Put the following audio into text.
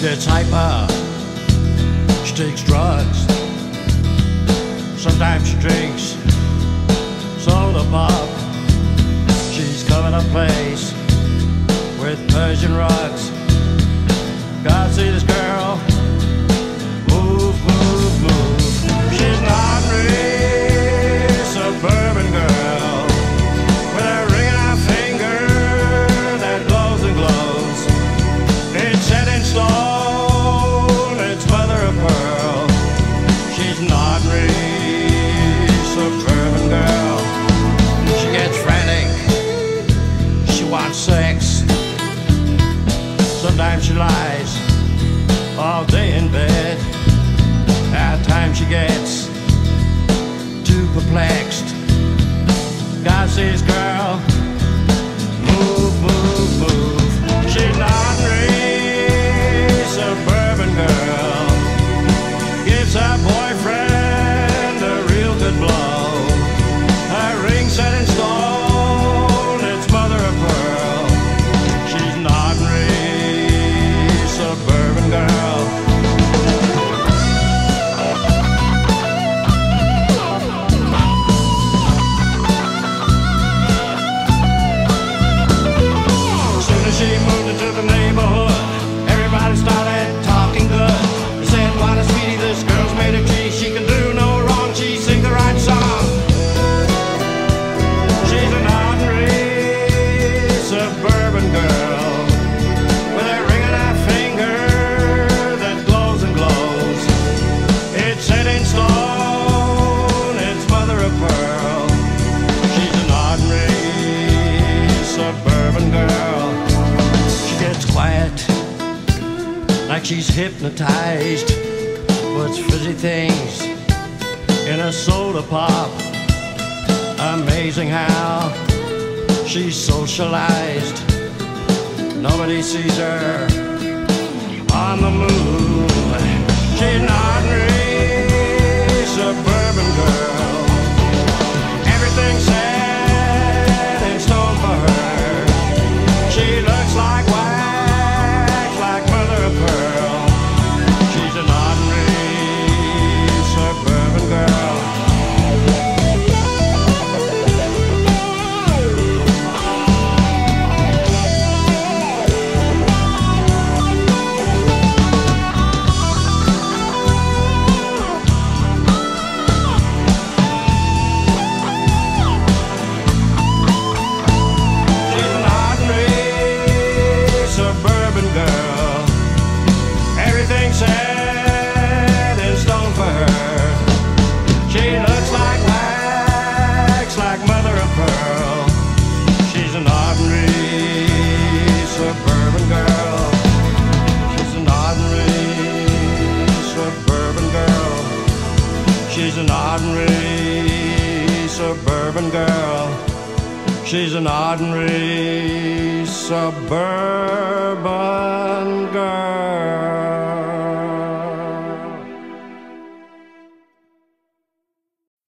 gets hyper, she takes drugs. Sometimes she drinks soda pop. She's covered a place with Persian rugs. God, see this girl move, move, move. She's an ordinary suburban girl with a ring on her finger that glows and glows. It's set in stone, it's mother of pearl. She's an ordinary suburban girl. She gets frantic, she wants sex. Sometimes she lies all day in bed. At times she gets too perplexed. God sees girl move, move, move. She's an ordinary suburban girl. Gives her boyfriend a real good blow. Her ring set in stone, it's mother of pearl. She's an ordinary suburban girl. She moved into the neighborhood, everybody started talking good. They said, what a sweetie, this girl's made of cheese. She can do no wrong, she sings the right song. She's an ordinary suburban girl with a ring on her finger that glows and glows. It's set in stone, it's mother of pearl. She's an ordinary suburban girl. Quiet, like she's hypnotized. Puts fizzy things in a soda pop. Amazing how she's socialized. Nobody sees her on the move. She's an ordinary suburban girl. Everything's set in stone for her. She looks like pearl. She's an ordinary suburban girl. She's an ordinary suburban girl. Everything's set in stone for her. She looks like wax, like mother of pearl. She's an ordinary suburban girl. She's an ordinary suburban girl. She's an ordinary suburban girl. She's an ordinary suburban girl.